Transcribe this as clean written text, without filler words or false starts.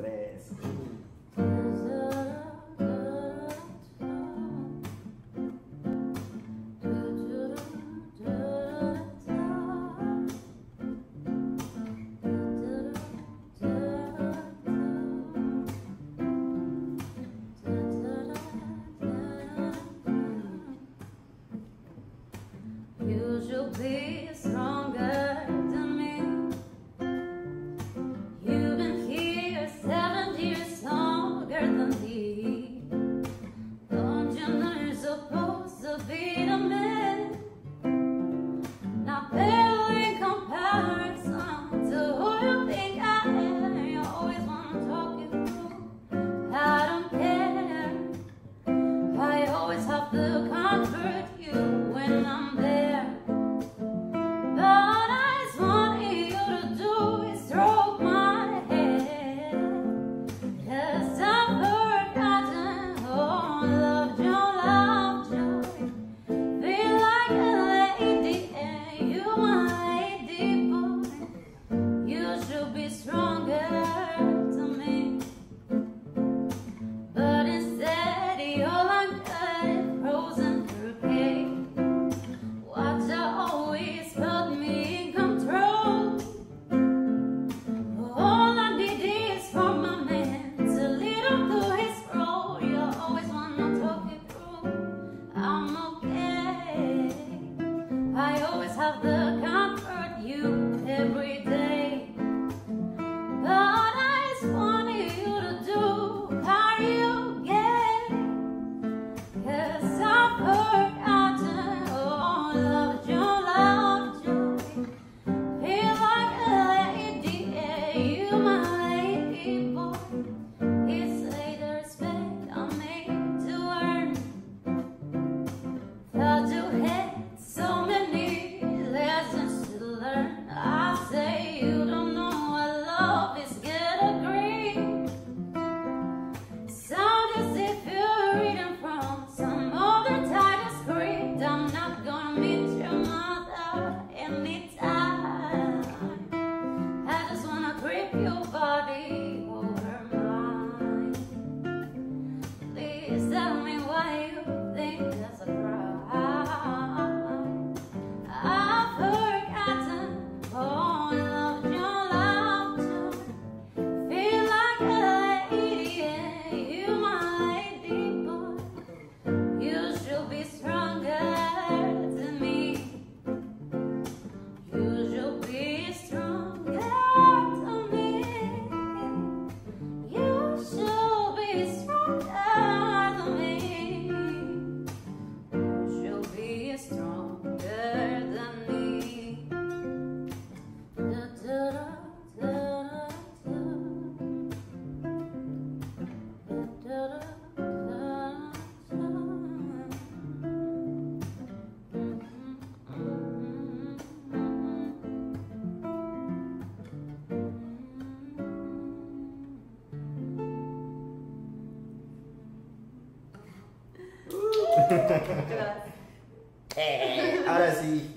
3. You should be stronger than me. You've been here 7 years longer than me. Don't you know you're supposed to be the man? Not pale in comparison to who you think I am. You always wanna talk it through. I don't care. I always have to comfort you when I'm there. I always have to comfort you every day. But I just wanted you to do, are you gay? 'Cause I've forgotten all of your love, joy. Feel like a lady, yeah, you my lady boy. It's a respect I made to earn. Thought you had so many lessons to learn. I say you don't know what love is, get a grip. Sound as if you're reading from some other type of script. I'm not gonna meet your mother anytime. I just wanna grip your body over mine. Please tell me why you think that's a crime. Ahora sí.